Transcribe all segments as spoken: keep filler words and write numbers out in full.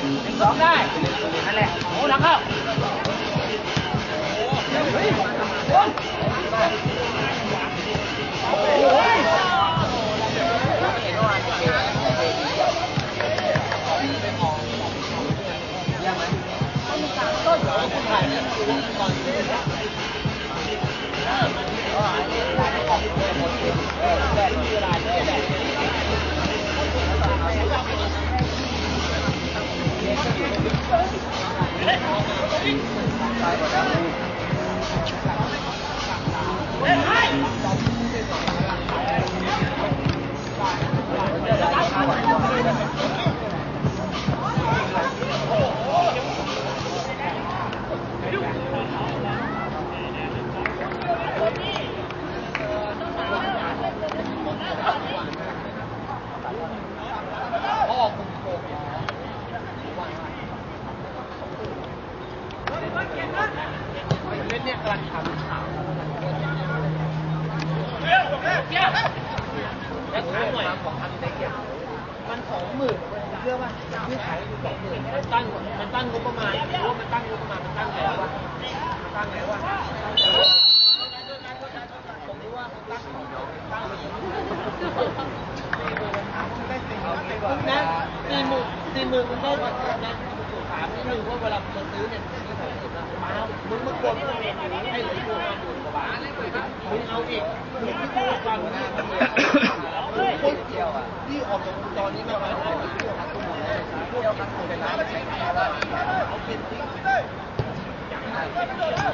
สองได้นั่นแหละโอ้หลังเข้าเฮ้ยโอ้ยยังไหมต้นกลางต้นเหรอคุณถ่ายเนี่ยก่อนเลยอ๋ออันนี้ได้ออกหมดเลยแดดเวลาแดดตายหมดแล้วเฮ้ยเนี่ยกำลังทำข่าวแล้วขายหน่อยของทำได้เกี่ยวมันสองหมื่นเชื่อว่าที่ขายคือสองหมื่นมันตั้งมันตั้งงบประมาณหรือว่ามันตั้งงบประมาณมันตั้งแล้วว่าตั้งแล้วว่าผมรู้ว่าตั้งของเราตั้งนะสี่หมื่นสี่หมื่นมันได้นะถามนิดนึงว่าเวลาเราซื้อเนี่ยมามึงมากดให้เหลือตัวมาหมื่นกว่าบาทมึงเอาอีกมึงที่พูดฟังนะคนเดียวอ่ะที่ออกจากตอนนี้มามาได้ที่เที่ยวทั้งหมดเลยเที่ยวทั้งหมดเลยนะไม่ใช่แค่ว่าเอาเป็นที่อย่างนั้นเราดูแล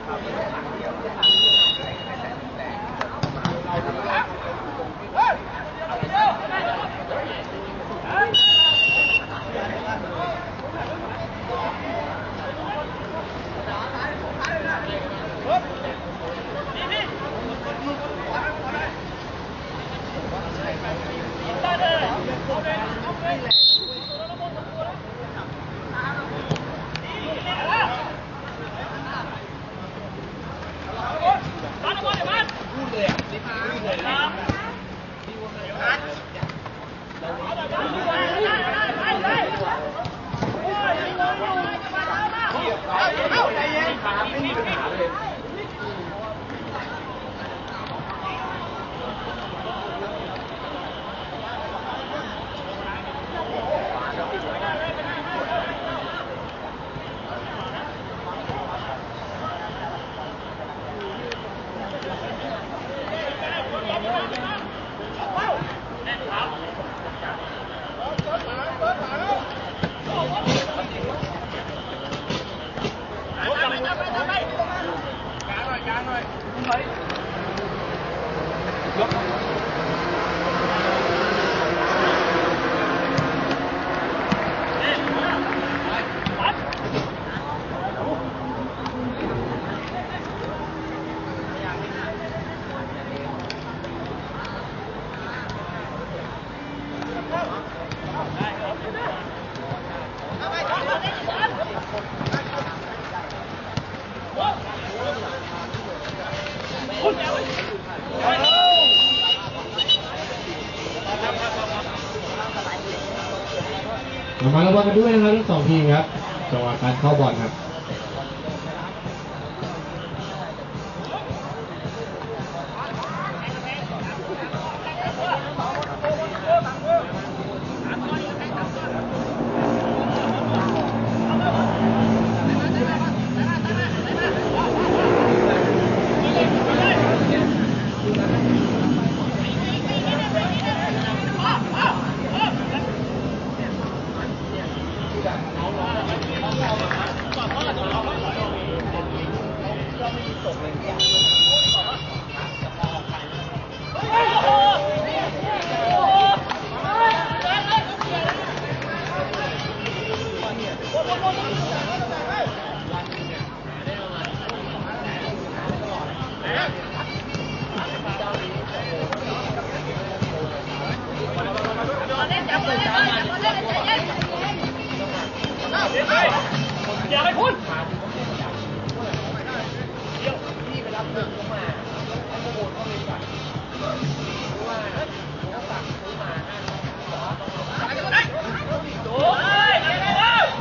มาระวังกันด้วยนะครับทั้งสองทีมครับจังหวะการเข้าบอลครับอย่าไปพูดเดี๋ยวพี่ไปรับเงินเข้ามาแล้วก็โอนเข้าบริษัทเพราะว่าเขาสั่งซื้อมาห้าร้อยบาทโอ้ย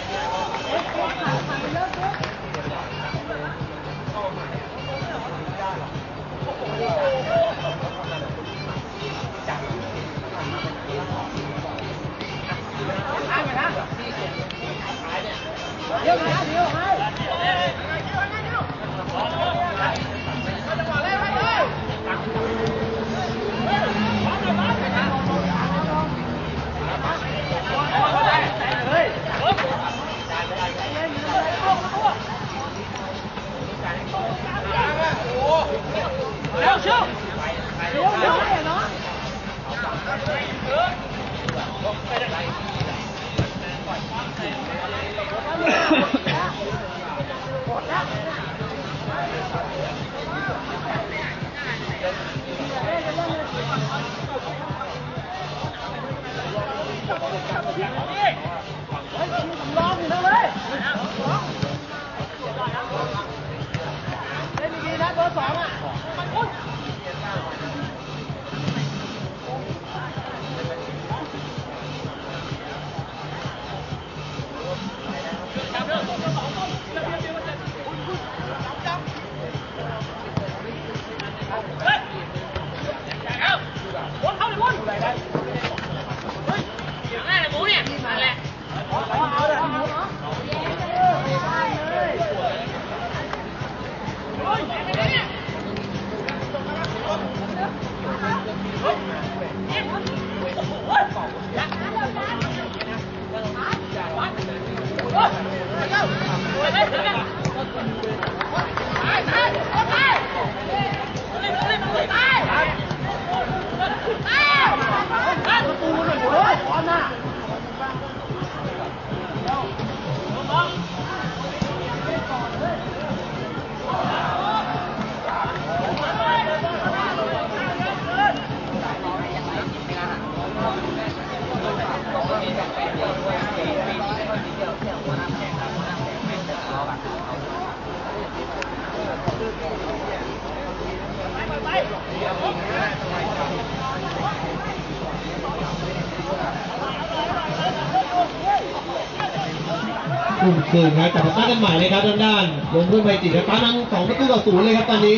กลุ่มคืนครับแต่มาตั้งกันใหม่เลยครับด้านด้านลงเพื่อนไปจิตครับป้านำสองประตูต่อศูนย์เลยครับตอนนี้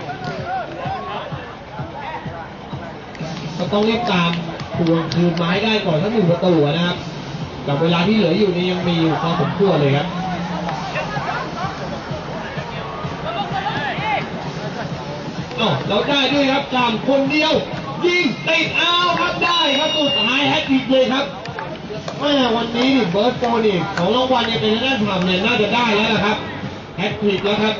ก็ต้องรีบตามทวงคืนไม้ได้ก่อนทั้งหนึ่งประตูนะครับกับเวลาที่เหลืออยู่นี่ยังมีอยู่พอสมควรเลยครับอ๋อเราได้ด้วยครับสามคนเดียวยิงติดเอาครับได้ครับสุดท้ายแฮตทริกเลยครับว่าวันนี้นี่เบิร์ดโฟนี่ของรางวัลเนี่ยเป็นด้านทำเนี่ยน่าจะได้แล้วนะครับแฮตทริกแล้วครับ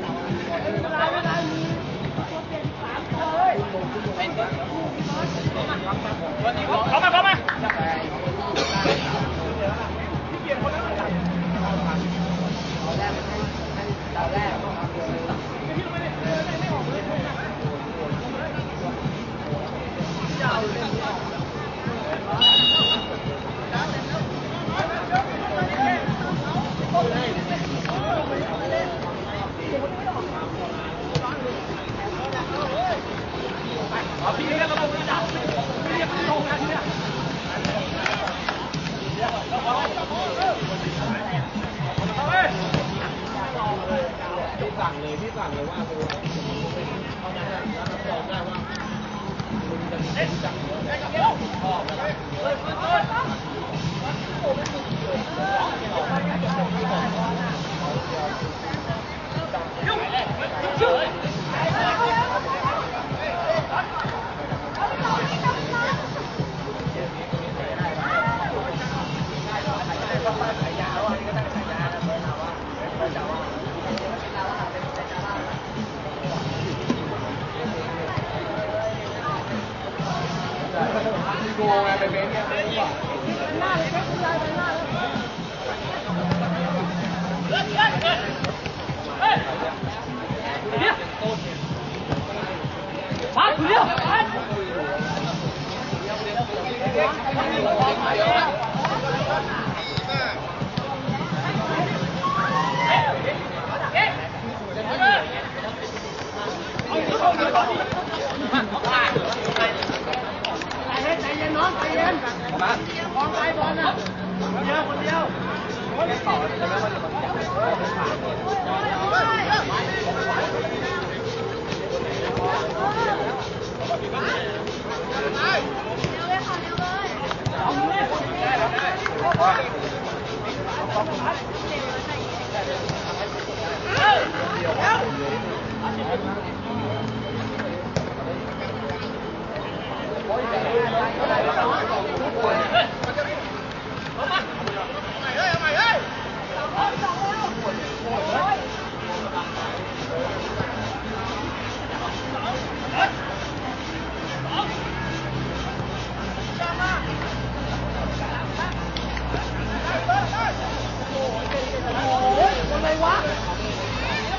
เข้ามาเข้ามาพี่เรียกเราไปจับพี่เรียกลงนะที่เนี่ยพี่สั่งเลยพี่สั่งเลยว่าดูเท่านั้นแล้วรับรองได้ว่าคุณจะมีคนจับเยอะชอบนะครับโกงไงไปเบนเนี่ยไม่รู้อ่ะหน้าเลยครับคุณยายไปหน้าเลยเฮ้ยเฮ้ยเฮ้ยเนี่ยมาถึงแล้วใจเย็นน้องใจเย็นมองไอ้บอลนะ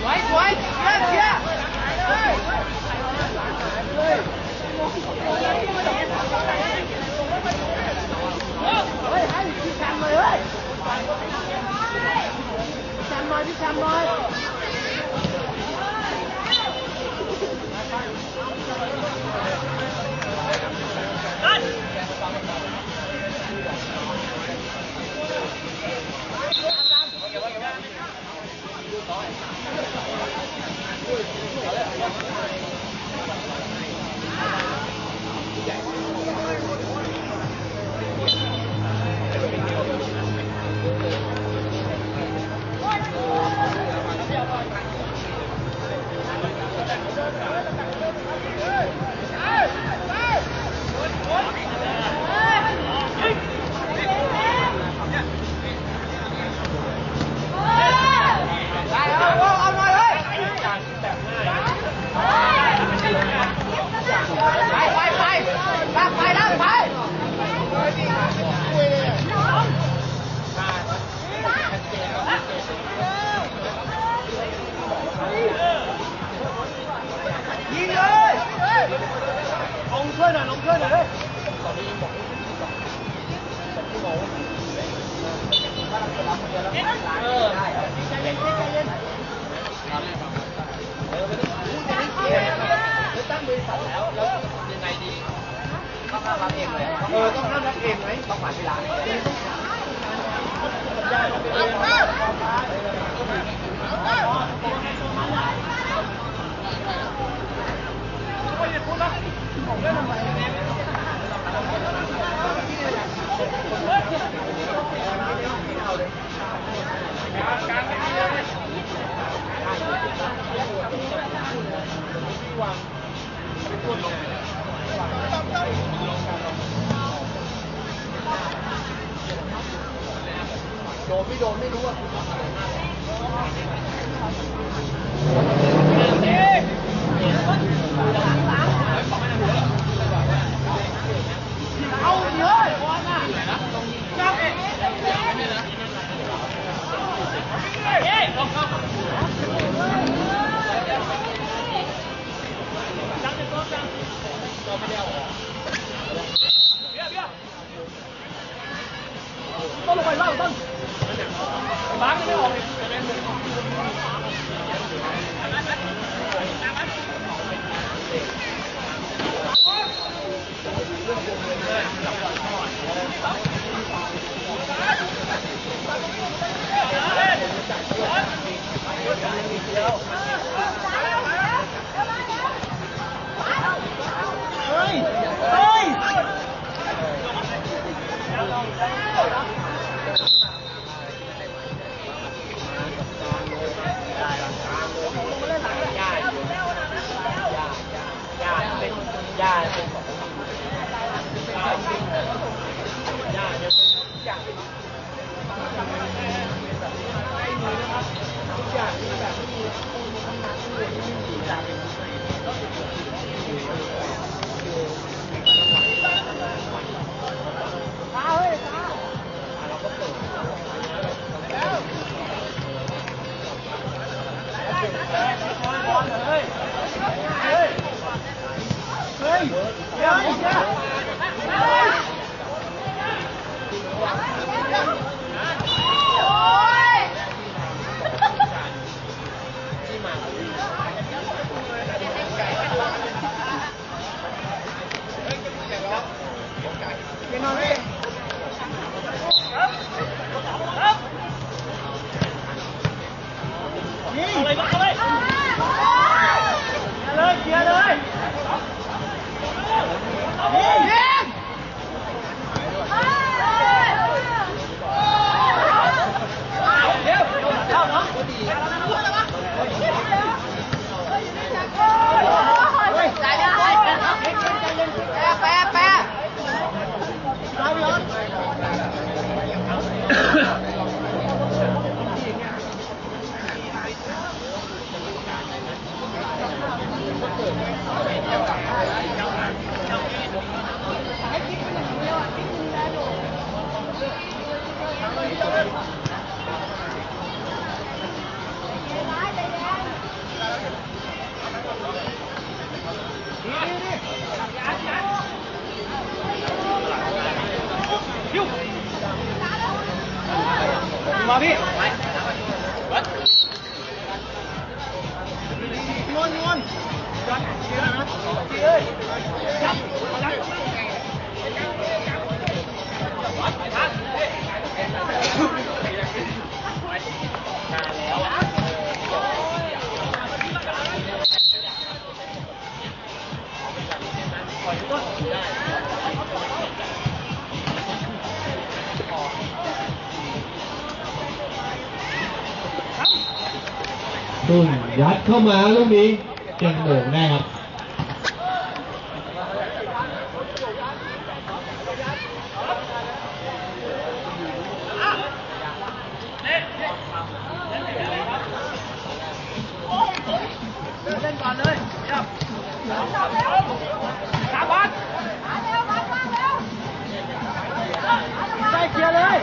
ไว้ไว้เชียร์เชียร์เฮ้ยให้พี่แชมป์เลยเฮ้ยพี่แชมป์หน่อยพี่แชมป์หน่อยยิงเลยลงช่วยหน่อยลงช่วยหน่อยเลยเออใจเย็นใจเย็นเออไม่ต้องพูดจะไม่เกี่ยวแล้วตั้งบริษัทแล้วแล้วยังไงดีต้องห้ามรับเองเลยเออต้องห้ามรับเองไหมต้องผ่านเวลาโดนไม่โดนไม่รู้ว่าคุณทำอะไรมากเอาเยอะบอลน่ะจับเองเฮ้ยลงเข้าจังจะตัวจังตัวไม่ได้เอาออกเบี้ยเบี้ยต้นลงไปเล่าต้นบ้านไม่ออกเลยเฮ้ยเฮ้ยย่าเป็นของย่าเป็นย่าจะเป็นทุกอย่างทุกอย่างที่แบบไม่มีทำงานที่ไม่มีสีจัดตาเฮ้ยตาเราก็เปิดแล้วบอลเลยเฮ้ยเฮ้ยเดี๋ยวเดี๋ยวยังนอนเลยครับครับยิงอะไรก็เลยเลยเคลียร์เลยนวลนวลยัดเชื้อนะเอ้ยยัดยัดตุ้นยัดเข้ามาลูกนี้ยังโด่งได้ครับเล่นก่อนเลยยับสามบอลได้เคลียร์เลย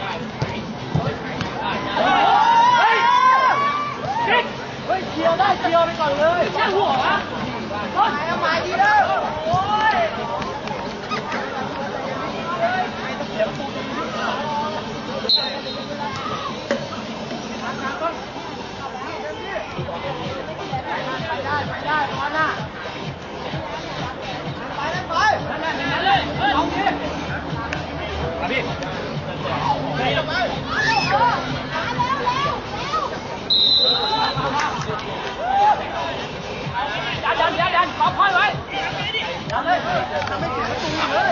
เฮ้ยเฮ้ยเคลียร์ได้เคลียร์ไปก่อนเลยแค่หัววะหายเอามาดีแล้วโอ้ยไปได้ไปได้บอลน่ะไปเลยไปนั่นแหละนั่นเลยเอาดิมาพี่ไปไปยันยันยันยันขอพอยไว้ยันเลยทำให้เสียประตูเลย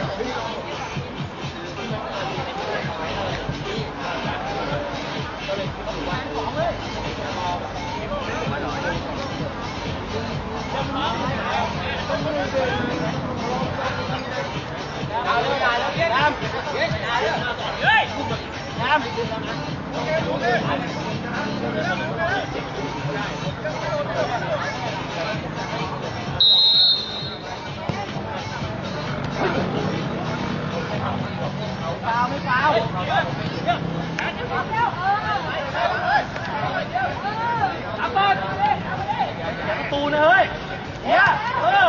เอาเลยเอาเลยยามเฮ้ยยามเปล่าไม่เปล่าทำบอลประตูนะเฮ้ยเนี่ยเออ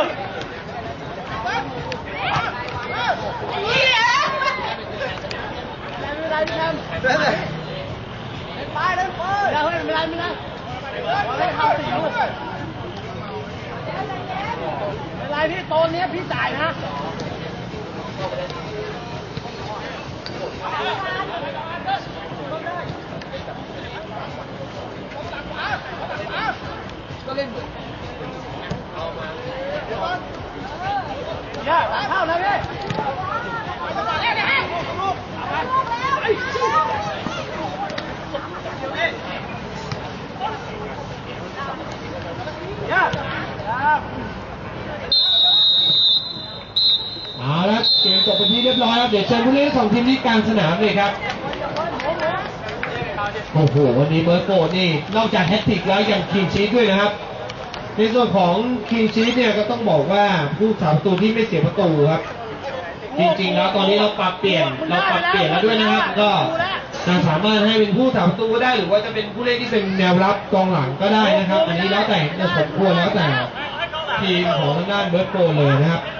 ไม่เป็นไรไม่ทำเล่นไปเล่นไปไม่เป็นไรไม่เป็นไรไม่ทำสิลูกไม่เป็นไรพี่โตนี้พี่จ่ายนะก็เล่นเอามาอย่าเข้านะพี่อย่าเอาละเกมจบเป็นที่เรียบร้อยครับเดี๋ยวเชิญผู้เล่นของทีมที่กลางสนามเลยครับโอ้โหวันนี้เบิร์ตโกนี่นอกจากแฮตทริกแล้วยังคลีนชีทด้วยนะครับในส่วนของคลีนชีทเนี่ยก็ต้องบอกว่าผู้สาประตูที่ไม่เสียประตูครับจริงๆแล้วตอนนี้เราปรับเปลี่ยนเราปรับเปลี่ยนแล้วด้วยนะครับก็จะสามารถให้เป็นผู้สาประตูก็ได้หรือว่าจะเป็นผู้เล่นที่เป็นแนวรับกองหลังก็ได้นะครับอันนี้แล้วแต่จะสมควรแล้วแต่ทีมของทางด้านเบิร์ตโกเลยนะครับ